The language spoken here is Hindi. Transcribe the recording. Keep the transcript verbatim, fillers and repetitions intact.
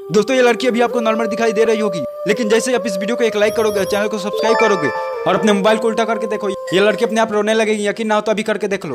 दोस्तों ये लड़की अभी आपको नॉर्मल दिखाई दे रही होगी, लेकिन जैसे आप इस वीडियो को एक लाइक करोगे, चैनल को सब्सक्राइब करोगे और अपने मोबाइल को उल्टा करके देखो, ये लड़की अपने आप रोने लगेगी। यकीन ना हो तो अभी करके देख लो।